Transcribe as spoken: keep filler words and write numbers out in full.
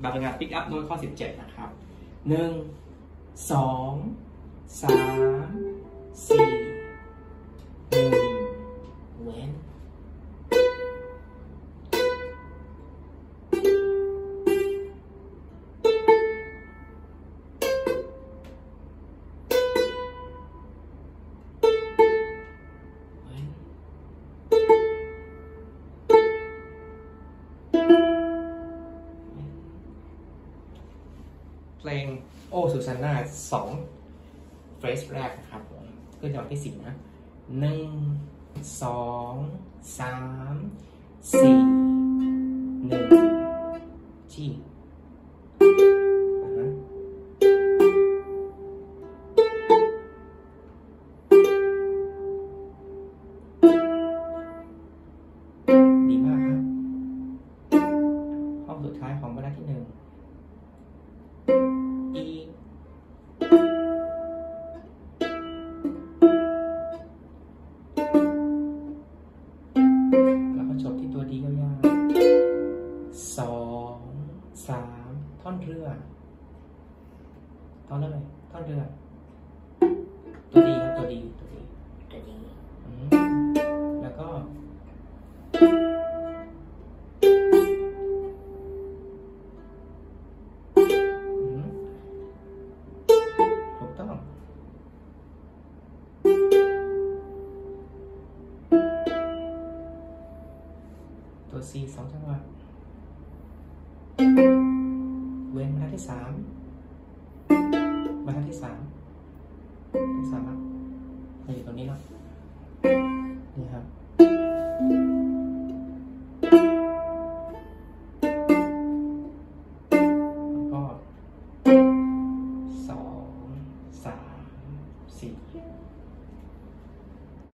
บาร์เป็นงานปิกอัพโน้ตข้อสิบเจ็ดนะครับหนึ่งสองสามสี่หนึ่งเว้นเพลงโอซูซาน่าสองเฟรสแรกนะครับผมขึ้นจังหวะที่สี่นะหนึ่งสองสามสี่หนึ่งที่ดีมากครับห้องสุดท้ายของบรรทัดที่หนึ่งอีแล้วก็จบที่ตัวดียาวๆสองสามท่อนเรือท่อนเลยท่อนเรือตัวดีครับตัวดีตัวดีตัวดีแล้วก็ถูกต้องตัว C สองจังหวะเว้นบรรทัดที่สามบรรทัดที่สามที่สามครับมาอยู่ตรงนี้เนาะนี่ครับแล้วก็สองสามสี่